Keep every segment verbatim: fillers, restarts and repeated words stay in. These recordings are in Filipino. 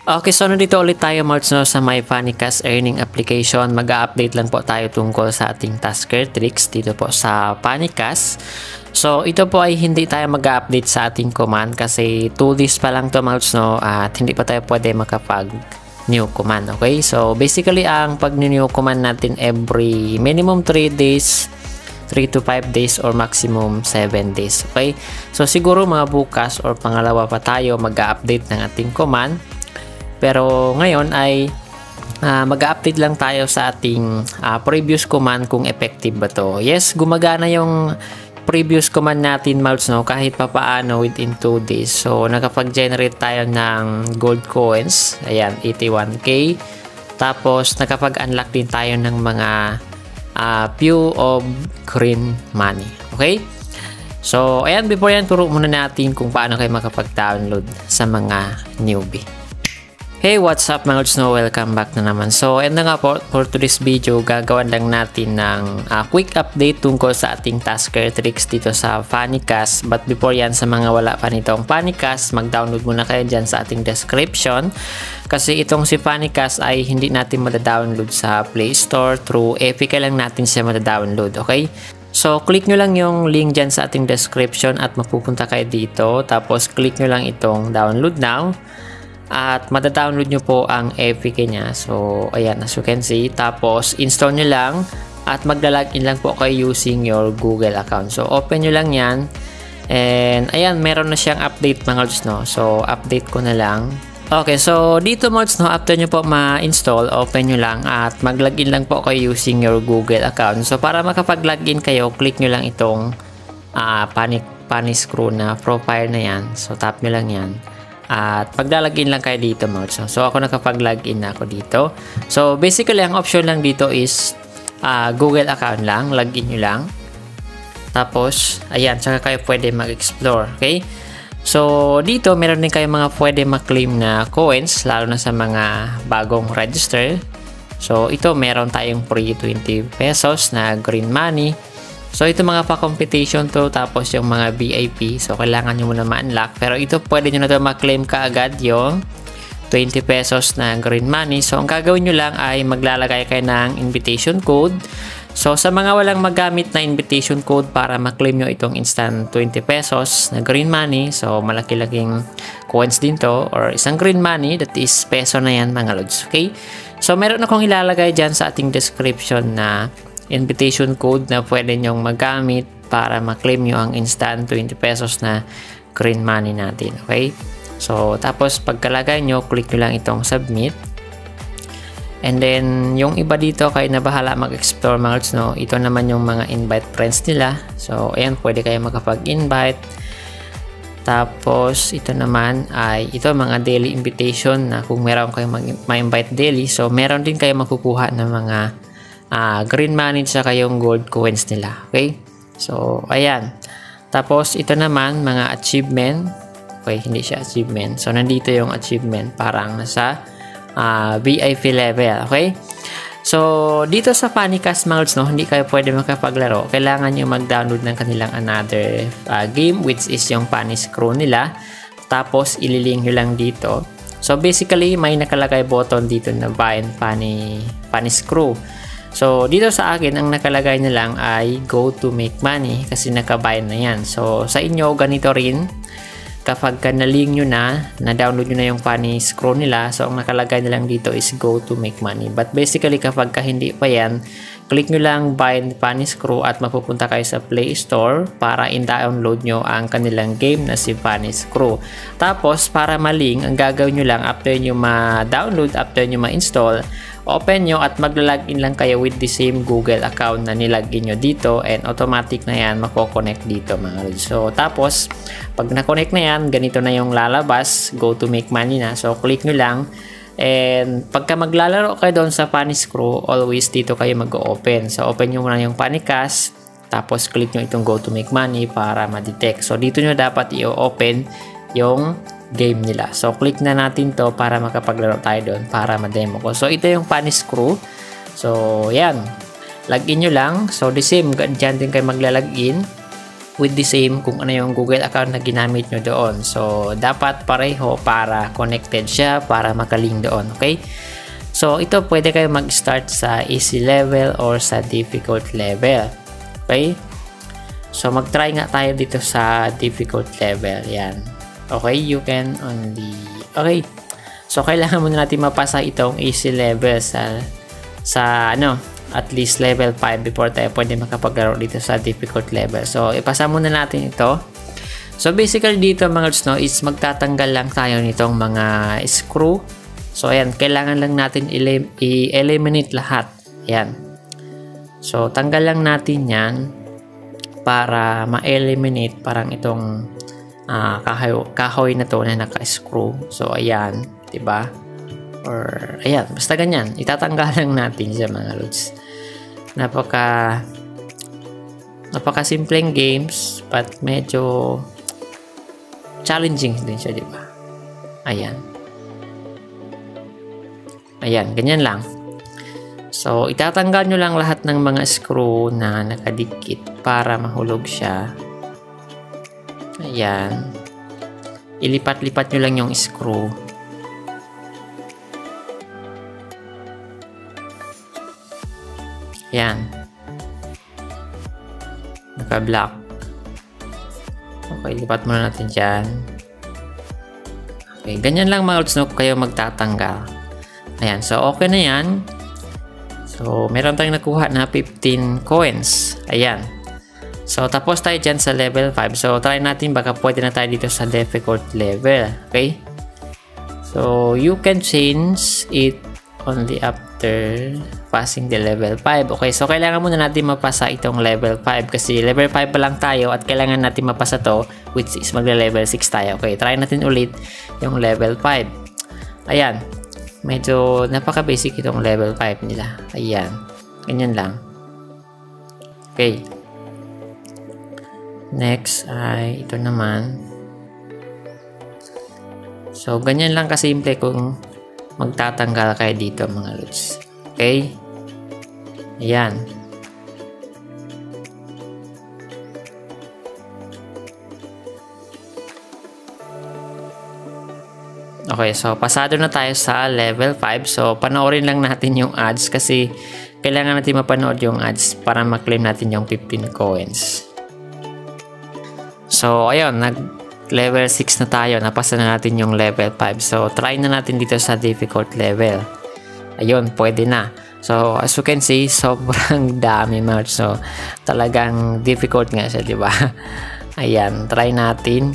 Okay, so nandito ulit tayo Marts no, sa My Funnycast Earning Application. Mag-a-update lang po tayo tungkol sa ating Tasker Tricks dito po sa Funnycast. So ito po ay hindi tayo mag-a-update sa ating command kasi two days pa lang to Marts no, at hindi pa tayo pwede makapag new command. Okay, so basically ang pag new command natin every minimum three days, three to five days or maximum seven days. Okay, so siguro mga bukas or pangalawa pa tayo mag-a-update ng ating command. Pero ngayon ay uh, mag-update lang tayo sa ating uh, previous command kung effective ba to. Yes, gumagana yung previous command natin Malts no, kahit pa paano within two days. So nakapag-generate tayo ng gold coins. Ayan, eighty-one K. Tapos nakapag-unlock din tayo ng mga uh, few of green money. Okay? So ayan, before yan, turo muna natin kung paano kayo makapag-download sa mga newbie. Hey, what's up mga Snow? Welcome back na naman. So, and na nga po, for today's video, gagawan lang natin ng uh, quick update tungkol sa ating Tasker Tricks dito sa Funnycast. But before yan, sa mga wala pa nitong Funnycast, mag-download muna kayo dyan sa ating description. Kasi itong si Funnycast ay hindi natin madadownload sa Play Store. Through A P K lang natin siya madadownload, okay? So, click nyo lang yung link dyan sa ating description at mapupunta kayo dito. Tapos, click nyo lang itong download now. At madadownload nyo po ang A P K nya. So, ayan, as you can see. Tapos, install nyo lang. At maglalagin lang po kayo using your Google account. So, open nyo lang yan. And, ayan, meron na siyang update mga lods, no? So, update ko na lang. Okay, so, dito mods, no? After nyo po ma-install, open nyo lang. At mag-login lang po kayo using your Google account. So, para makapag-login kayo, click nyo lang itong uh, panic, panic screw na profile na yan. So, tap nyo lang yan. At paglalagin lang kayo dito mga. So ako nakapag-login na ako dito. So basically ang option lang dito is uh, Google account lang, login nyo lang. Tapos ayan, saka kayo pwede mag-explore, okay? So dito meron din kayo mga pwede mag-claim na coins, lalo na sa mga bagong register. So ito meron tayong free twenty pesos na green money. So, ito mga pa-competition to, tapos yung mga V I P. So, kailangan nyo muna ma-unlock. Pero ito, pwede nyo na ito ma-claim ka agad yung twenty pesos na green money. So, ang gagawin nyo lang ay maglalagay kayo ng invitation code. So, sa mga walang magamit na invitation code para ma-claim nyo itong instant twenty pesos na green money. So, malaki-laking coins din to, or isang green money, that is peso na yan mga lods. Okay? So, meron akong ilalagay dyan sa ating description na invitation code na pwede nyong magamit para ma-claim nyo ang instant twenty pesos na green money natin. Okay? So, tapos pagkalagay nyo, click nyo lang itong submit. And then, yung iba dito, kayo na bahala mag-explore mga lods, no? Ito naman yung mga invite friends nila. So, ayan, pwede kayo makapag-invite. Tapos, ito naman ay, ito mga daily invitation na kung meron kayo ma-invite daily. So, meron din kayo makukuha ng mga Uh, green money sa kayong gold coins nila. Okay? So, ayan. Tapos, ito naman, mga achievement. Okay, hindi siya achievement. So, nandito yung achievement. Parang nasa uh, V I P level. Okay? So, dito sa Funnycast mga lods, no, hindi kayo pwede makapaglaro. Kailangan nyo mag-download ng kanilang another uh, game, which is yung Funny Screw nila. Tapos, ililink nyo lang dito. So, basically, may nakalagay button dito na buy Funny, Funny Screw. So, dito sa akin, ang nakalagay na lang ay go to make money kasi nakabuy na yan. So, sa inyo, ganito rin. Kapag ka na-link nyo na, na-download nyo na yung Funny Screw nila, so ang nakalagay na lang dito is go to make money. But basically, kapag ka hindi pa yan, click nyo lang buy Funny Screw at mapupunta kayo sa Play Store para in-download nyo ang kanilang game na si Funny Screw. Tapos, para ma-link, ang gagawin nyo lang after nyo ma-download, after nyo ma-install, open nyo at magla-login lang kayo with the same Google account na nilagin nyo dito and automatic na yan mako-connect dito mga lods. So tapos pag na-connect na yan, ganito na yung lalabas, go to make money na. So click nyo lang and pagka maglalaro kayo doon sa Funny Screw, always dito kayo mag-open. So open nyo muna yung Funnycast, tapos click nyo itong go to make money para ma-detect. So dito nyo dapat i-open yung game nila. So, click na natin to para makapaglaro tayo doon para ma-demo ko. So, ito yung Funny Screw. So, yan. Login nyo lang. So, the same. Diyan din kayo maglalagin. with the same kung ano yung Google account na ginamit nyo doon. So, dapat pareho para connected siya, para makaling doon. Okay? So, ito pwede kayo mag-start sa easy level or sa difficult level. Okay? So, mag-try nga tayo dito sa difficult level. Yan. Okay? You can only... Okay. So, kailangan muna natin mapasa itong easy level sa, sa ano, at least level five before tayo pwede makapaglaro dito sa difficult level. So, ipasa muna natin ito. So, basically dito mga lods, no, is magtatanggal lang tayo nitong mga screw. So, ayan, kailangan lang natin i-eliminate lahat. Ayan. So, tanggal lang natin yan para ma-eliminate parang itong uh, kahoy, kahoy na to na naka-screw. So, ayan, diba? Or, ayan, basta ganyan. Itatanggal lang natin siya mga lods. Napaka napaka simpleng games but medyo challenging din siya, di ba? Ayan. Ayan, ganyan lang. So, itatanggal nyo lang lahat ng mga screw na nakadikit para mahulog siya. Ayan. Ilipat-lipat nyo lang yung screw. Yan. Naka-block. Okay, lipat muna natin dyan. Okay, ganyan lang mga lods, no, kayo magtatanggal. Ayan, so okay na yan. So, meron tayong nakuha na fifteen coins. Ayan. So, tapos tayo dyan sa level five. So, try natin baka pwede na tayo dito sa difficult level. Okay? So, you can change it only after passing the level five. Okay, so kailangan muna natin mapasa itong level five kasi level five pa lang tayo at kailangan natin mapasa to, which is magle-level six tayo. Okay, try natin ulit yung level five. Ayan, medyo napaka-basic itong level five nila. Ayan, ganyan lang. Okay, next ay ito naman. So, ganyan lang kasimple kung magtatanggal kayo dito mga lods. Okay? Ayan. Okay, so pasado na tayo sa level five. So, panoorin lang natin yung ads kasi kailangan natin mapanood yung ads para ma-claim natin yung fifteen coins. So, ayun, nag level six na tayo. Napasa na natin yung level five. So, try na natin dito sa difficult level. Ayun, pwede na. So, as you can see, sobrang dami mga. So, talagang difficult nga siya, di ba? Ayan, try natin.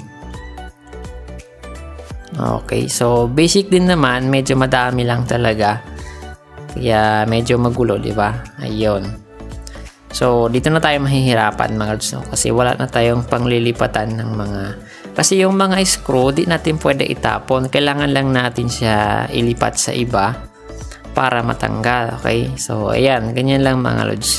Okay, so basic din naman, medyo madami lang talaga. Kaya medyo magulo, di ba? Ayun. So, dito na tayo mahihirapan mga lods, no? Kasi wala na tayong panglilipatan ng mga... Kasi yung mga screw, di natin pwede itapon. Kailangan lang natin siya ilipat sa iba para matanggal. Okay? So, ayan. Ganyan lang mga lods.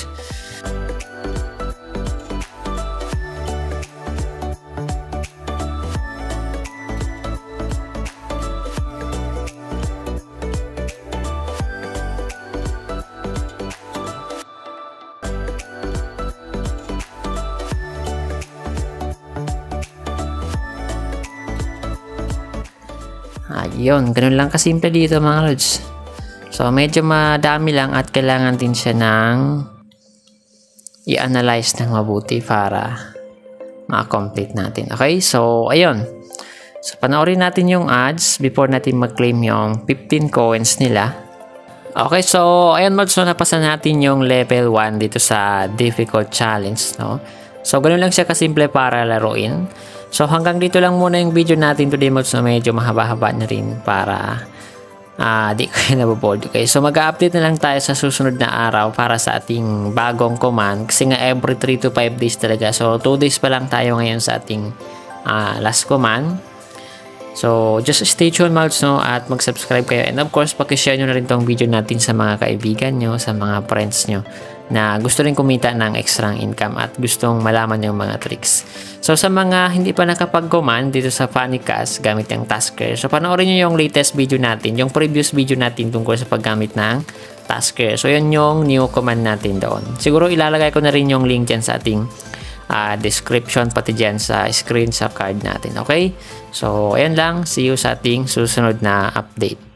Ayun, ganun lang kasimple dito mga lods. So, medyo madami lang at kailangan din siya ng i-analyze ng mabuti para ma-complete natin. Okay, so, ayun. So, panoorin natin yung ads before natin mag-claim yung fifteen coins nila. Okay, so, ayun mga lods, so, napasa natin yung level one dito sa difficult challenge, no? So, ganun lang siya kasimple para laruin. So, hanggang dito lang muna yung video natin today mga lods, na medyo mahaba-haba na rin para uh, di kayo naboboard. Okay, so mag-update na lang tayo sa susunod na araw para sa ating bagong command kasi nga every three to five days talaga. So, two days pa lang tayo ngayon sa ating uh, last command. So, just stay tuned mga lods, no? At mag-subscribe kayo. And of course, pakishare nyo na rin tong video natin sa mga kaibigan nyo, sa mga friends nyo na gusto rin kumita ng extra income at gustong malaman yung mga tricks. So, sa mga hindi pa nakapag-command dito sa Funicast gamit yung Tasker, so panoorin nyo yung latest video natin, yung previous video natin tungkol sa paggamit ng Tasker. So, yun yung new command natin doon. Siguro ilalagay ko na rin yung link dyan sa ating uh, description pati dyan sa screen sa card natin. Okay? So, ayan lang. See you sa ating susunod na update.